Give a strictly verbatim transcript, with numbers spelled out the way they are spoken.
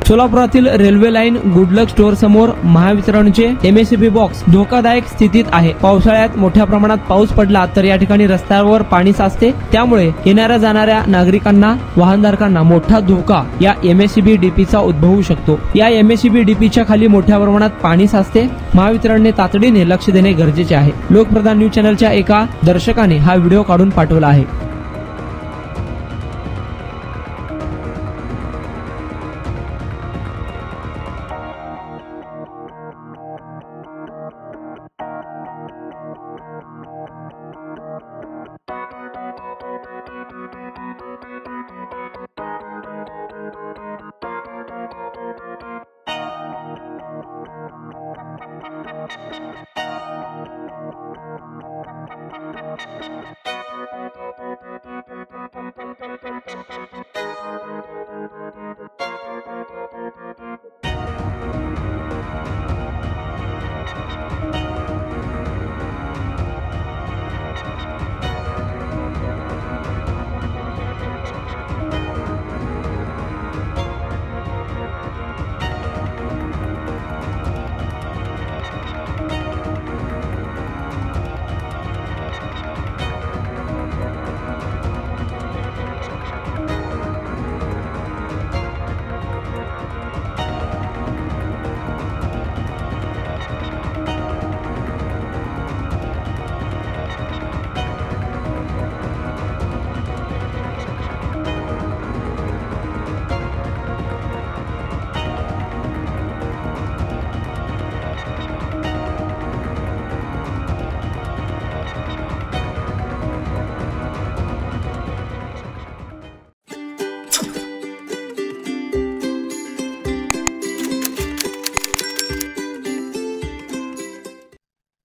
सोलापुरातील railway line good luck store समोर महावितरणचे MSCB box धोकादायक स्थितीत आहे। पावसाळ्यात मोठ्या प्रमाणात पाऊस पडला तर या ठिकाणी रस्त्यावर पाणी साचते, त्यामुळे येणाऱ्या जाणाऱ्या नागरिकांना वाहनधारकांना मोठा धोका या एमएससीबी डीपीचा उद्भवू शकतो। या एमएससीबी डीपीच्या खाली मोठ्या प्रमाणात पाणी साचते। महावितरणने तातडीने लक्ष देणे गरजेचे आहे। लोकप्रधान न्यूज चॅनलच्या एका दर्शकाने हा व्हिडिओ काढून पाठवला आहे। Thank you.